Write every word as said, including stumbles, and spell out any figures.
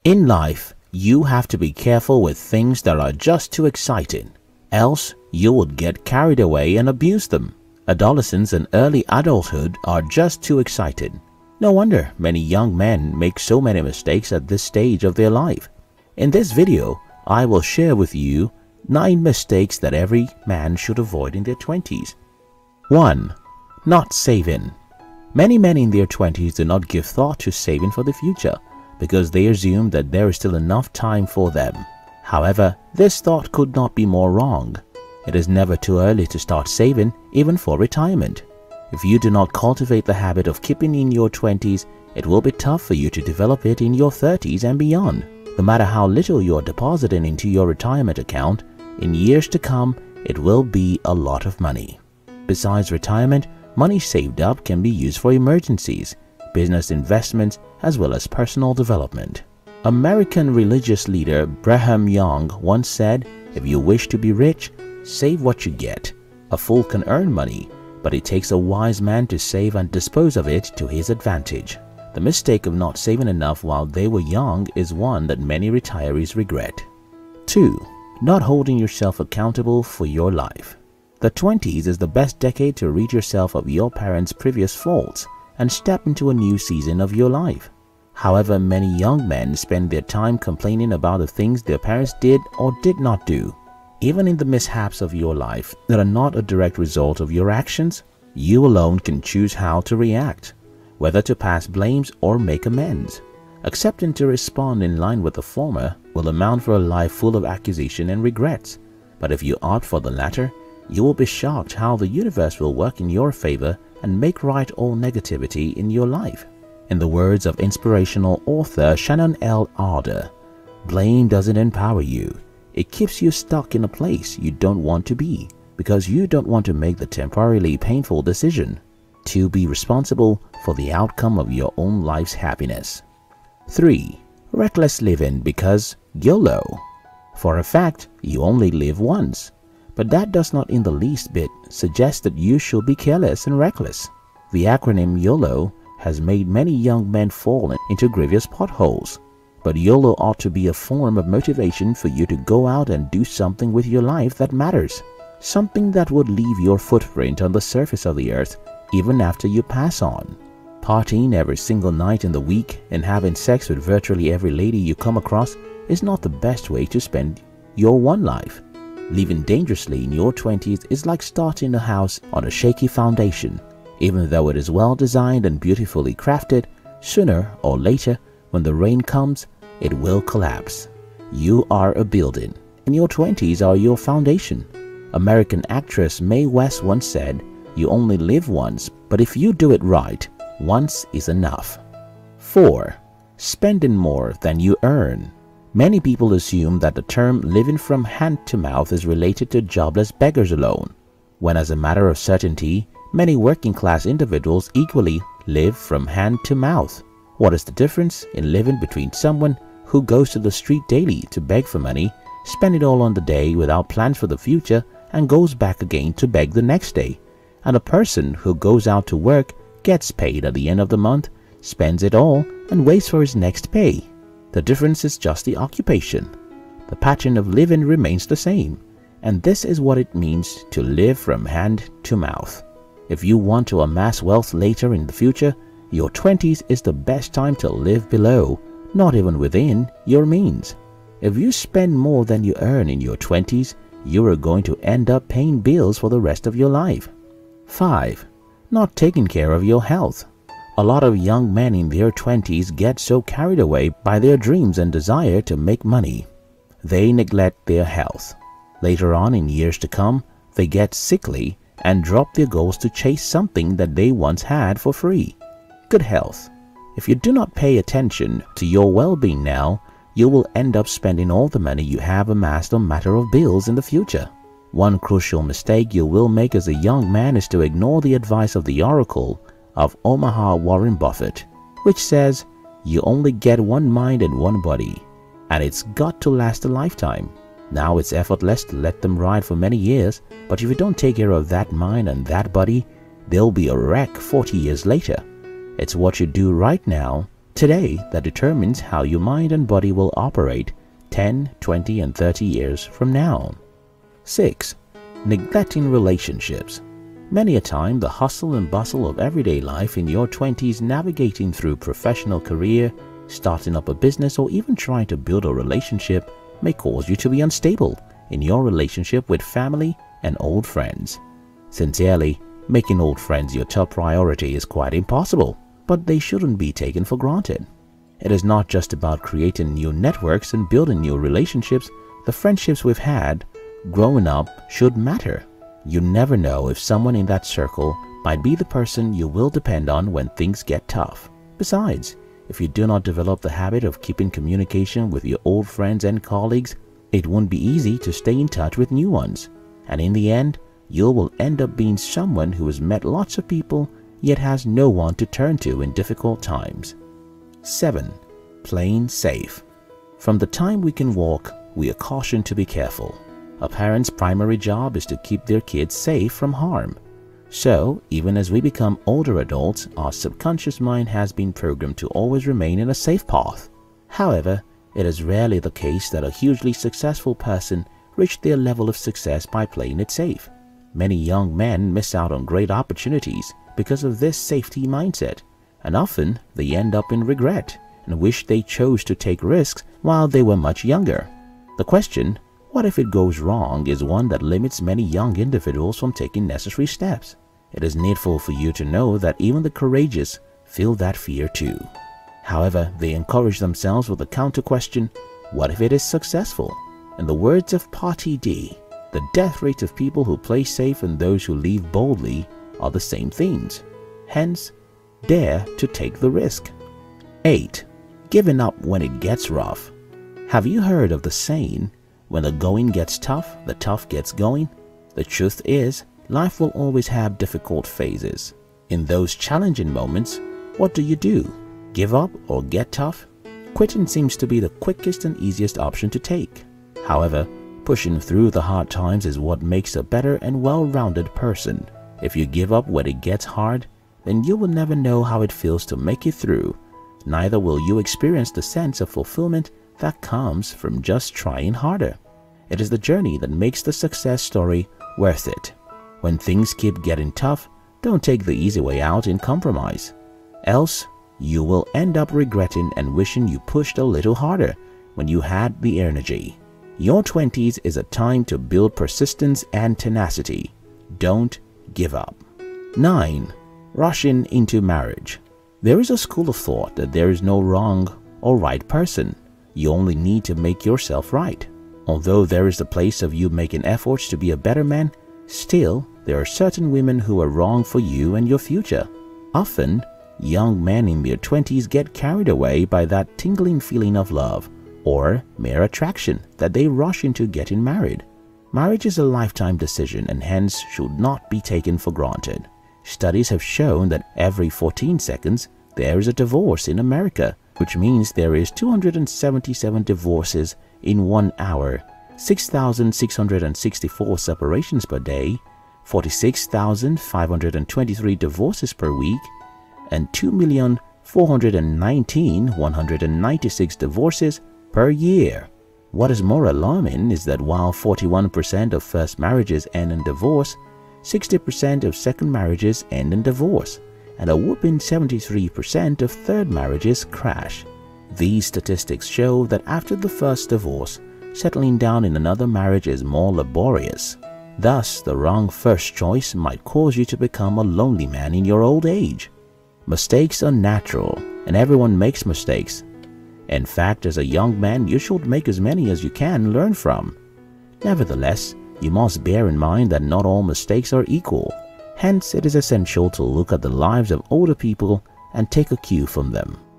In life, you have to be careful with things that are just too exciting, else you would get carried away and abuse them. Adolescence and early adulthood are just too exciting. No wonder many young men make so many mistakes at this stage of their life. In this video, I will share with you nine mistakes that every man should avoid in their twenties. one. Not saving. Many men in their twenties do not give thought to saving for the future because they assume that there is still enough time for them. However, this thought could not be more wrong. It is never too early to start saving, even for retirement. If you do not cultivate the habit of keeping in your twenties, it will be tough for you to develop it in your thirties and beyond. No matter how little you are depositing into your retirement account, in years to come, it will be a lot of money. Besides retirement, money saved up can be used for emergencies, business investments, as well as personal development. American religious leader Brigham Young once said, "If you wish to be rich, save what you get. A fool can earn money, but it takes a wise man to save and dispose of it to his advantage." The mistake of not saving enough while they were young is one that many retirees regret. two. Not holding yourself accountable for your life. The twenties is the best decade to rid yourself of your parents' previous faults and step into a new season of your life. However, many young men spend their time complaining about the things their parents did or did not do. Even in the mishaps of your life that are not a direct result of your actions, you alone can choose how to react, whether to pass blames or make amends. Accepting to respond in line with the former will amount for a life full of accusation and regrets. But if you opt for the latter, you will be shocked how the universe will work in your favor and make right all negativity in your life. In the words of inspirational author Shannon L. Ardor, blame doesn't empower you. It keeps you stuck in a place you don't want to be because you don't want to make the temporarily painful decision to be responsible for the outcome of your own life's happiness. three. Reckless living because YOLO. For a fact, you only live once. But that does not in the least bit suggest that you should be careless and reckless. The acronym YOLO has made many young men fall into grievous potholes. But YOLO ought to be a form of motivation for you to go out and do something with your life that matters. Something that would leave your footprint on the surface of the earth even after you pass on. Partying every single night in the week and having sex with virtually every lady you come across is not the best way to spend your one life. Living dangerously in your twenties is like starting a house on a shaky foundation. Even though it is well designed and beautifully crafted, sooner or later, when the rain comes, it will collapse. You are a building, and your twenties are your foundation. American actress Mae West once said, "You only live once, but if you do it right, once is enough." four. Spending more than you earn. Many people assume that the term living from hand to mouth is related to jobless beggars alone, when as a matter of certainty, many working class individuals equally live from hand to mouth. What is the difference in living between someone who goes to the street daily to beg for money, spend it all on the day without plans for the future, and goes back again to beg the next day, and a person who goes out to work, gets paid at the end of the month, spends it all, and waits for his next pay? The difference is just the occupation. The pattern of living remains the same, and this is what it means to live from hand to mouth. If you want to amass wealth later in the future, your twenties is the best time to live below, not even within, your means. If you spend more than you earn in your twenties, you are going to end up paying bills for the rest of your life. five. Not taking care of your health. A lot of young men in their twenties get so carried away by their dreams and desire to make money, they neglect their health. Later on in years to come, they get sickly and drop their goals to chase something that they once had for free: good health. If you do not pay attention to your well-being now, you will end up spending all the money you have amassed on matter of bills in the future. One crucial mistake you will make as a young man is to ignore the advice of the Oracle of Omaha, Warren Buffett, which says you only get one mind and one body, and it's got to last a lifetime. Now it's effortless to let them ride for many years, but if you don't take care of that mind and that body, they'll be a wreck forty years later. It's what you do right now today that determines how your mind and body will operate ten, twenty, and thirty years from now. six. Neglecting relationships. Many a time, the hustle and bustle of everyday life in your twenties, navigating through professional career, starting up a business, or even trying to build a relationship may cause you to be unstable in your relationship with family and old friends. Sincerely, making old friends your top priority is quite impossible, but they shouldn't be taken for granted. It is not just about creating new networks and building new relationships. The friendships we've had growing up should matter. You never know if someone in that circle might be the person you will depend on when things get tough. Besides, if you do not develop the habit of keeping communication with your old friends and colleagues, it won't be easy to stay in touch with new ones. And in the end, you will end up being someone who has met lots of people yet has no one to turn to in difficult times. seven. Playing safe. From the time we can walk, we are cautioned to be careful. A parent's primary job is to keep their kids safe from harm. So, even as we become older adults, our subconscious mind has been programmed to always remain in a safe path. However, it is rarely the case that a hugely successful person reached their level of success by playing it safe. Many young men miss out on great opportunities because of this safety mindset, and often they end up in regret and wish they chose to take risks while they were much younger. The question, what if it goes wrong, is one that limits many young individuals from taking necessary steps. It is needful for you to know that even the courageous feel that fear too. However, they encourage themselves with the counter question, what if it is successful? In the words of Party D, the death rate of people who play safe and those who leave boldly are the same things. Hence, dare to take the risk. eight. Giving up when it gets rough. Have you heard of the saying, when the going gets tough, the tough gets going? The truth is, life will always have difficult phases. In those challenging moments, what do you do? Give up or get tough? Quitting seems to be the quickest and easiest option to take. However, pushing through the hard times is what makes a better and well-rounded person. If you give up when it gets hard, then you will never know how it feels to make it through. Neither will you experience the sense of fulfillment that comes from just trying harder. It is the journey that makes the success story worth it. When things keep getting tough, don't take the easy way out in compromise. Else, you will end up regretting and wishing you pushed a little harder when you had the energy. Your twenties is a time to build persistence and tenacity. Don't give up. nine. Rushing into marriage. There is a school of thought that there is no wrong or right person. You only need to make yourself right. Although there is the place of you making efforts to be a better man, still there are certain women who are wrong for you and your future. Often, young men in their twenties get carried away by that tingling feeling of love or mere attraction that they rush into getting married. Marriage is a lifetime decision and hence should not be taken for granted. Studies have shown that every fourteen seconds there is a divorce in America, which means there is two hundred seventy-seven divorces in one hour, six thousand six hundred sixty-four separations per day, forty-six thousand five hundred twenty-three divorces per week, and two million four hundred nineteen thousand one hundred ninety-six divorces per year. What is more alarming is that while forty-one percent of first marriages end in divorce, sixty percent of second marriages end in divorce, and a whopping seventy-three percent of third marriages crash. These statistics show that after the first divorce, settling down in another marriage is more laborious. Thus, the wrong first choice might cause you to become a lonely man in your old age. Mistakes are natural, and everyone makes mistakes. In fact, as a young man, you should make as many as you can learn from. Nevertheless, you must bear in mind that not all mistakes are equal. Hence, it is essential to look at the lives of older people and take a cue from them.